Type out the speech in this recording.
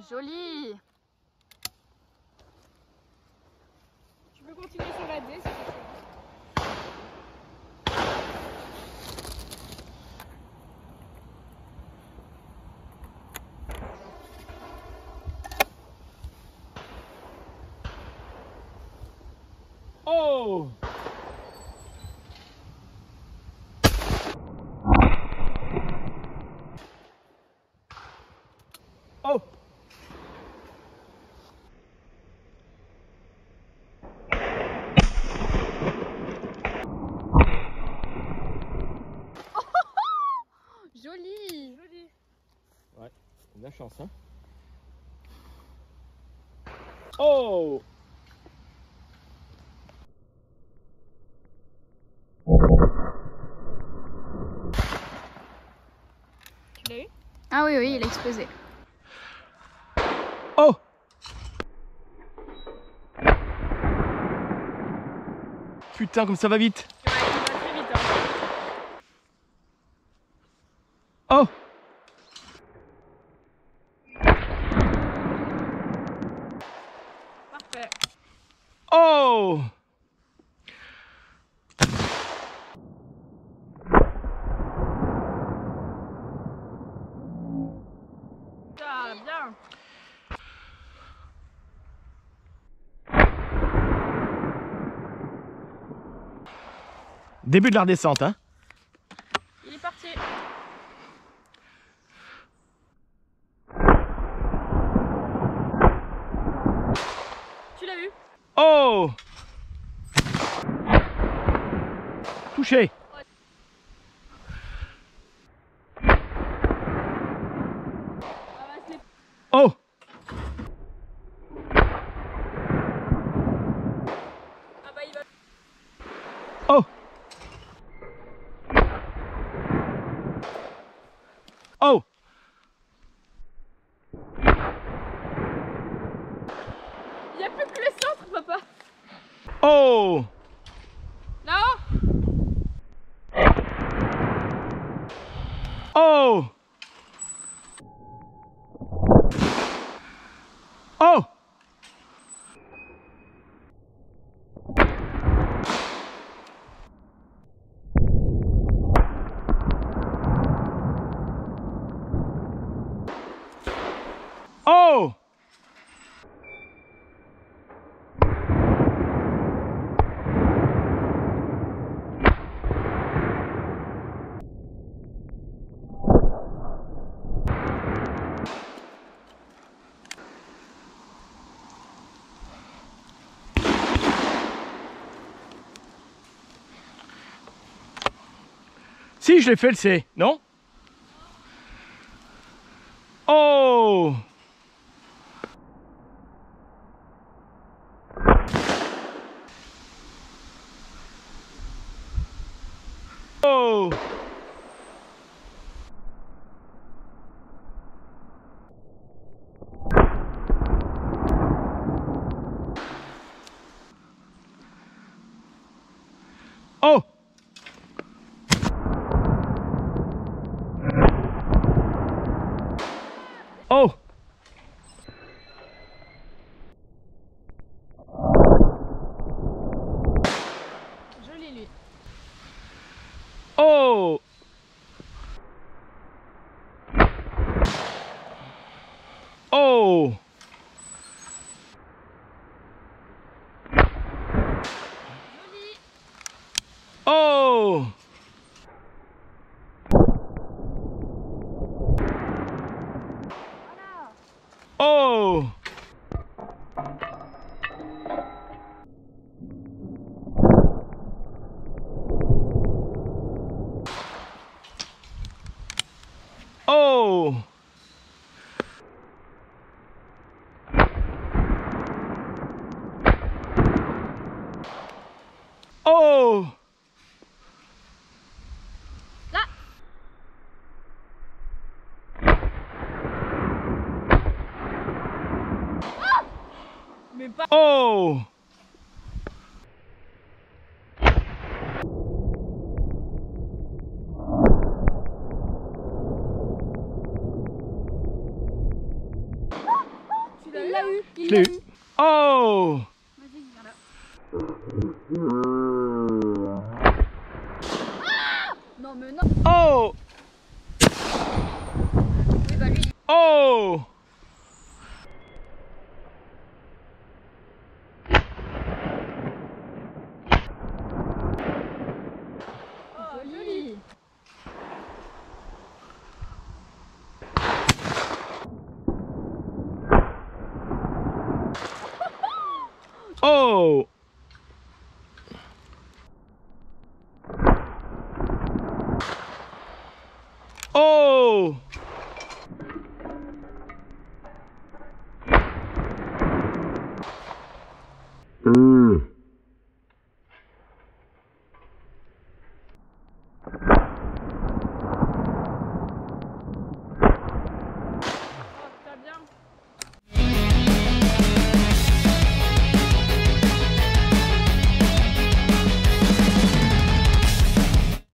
Joli. Tu peux continuer sur la D si tu veux. Oh! Oh! Joli. Joli. Ouais, on a de la chance, hein? Oh! Tu l'as eu? Ah oui, oui, il a explosé. Oh! Putain, comme ça va vite! Ouais, il va très vite. Hein. Oh! Parfait. Oh! Ça, bien. Début de la redescente, hein? Il est parti. Tu l'as eu? Oh! Touché! Oh! Ah bah il va. Oh! Oh! Il n'y a plus que le centre, papa. Oh! Là-haut. Oh! Oh! Oh! Si, je l'ai fait le C, non? Oh! Oh! Oh! Oh! Joli lui. Oh! Oh! Joli. Oh! Voilà. Oh! Oh! Il Je l'ai l'a eu. eu. Oh! Vas-y, viens là. Non mais non. Oh! Oui bah lui. Oh! Oh, joli. Oh! Oh!